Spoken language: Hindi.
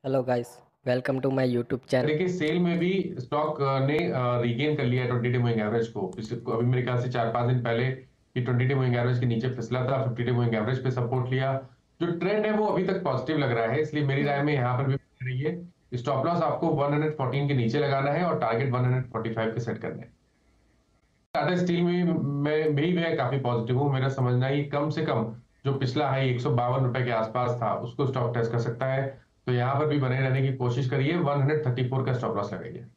Hello guys, welcome to my YouTube channel. देखिए सेल में भी स्टॉक ने रीगेन कर लिया है 20 डे मूविंग एवरेज को। अभी मेरे ख्याल से 4-5 दिन पहले ये 20 डे मूविंग एवरेज के नीचे फिसला था, 50 डे मूविंग एवरेज पे सपोर्ट लिया। जो ट्रेंड है वो अभी तक पॉजिटिव लग रहा है, इसलिए मेरी राय में यहाँ पर भी बनी रही है। स्टॉप लॉस आपको 114 के नीचे लगाना है और टारगेट 145 के सेट करना है। टाटा स्टील में मैं काफी पॉजिटिव हूँ। मेरा समझना है कि कम से कम जो पिछला हाई 152 रुपए के आसपास था उसको स्टॉक टेस्ट कर सकता है। तो यहाँ पर भी बने रहने की कोशिश करिए, 134 का स्टॉप लॉस लगाइए।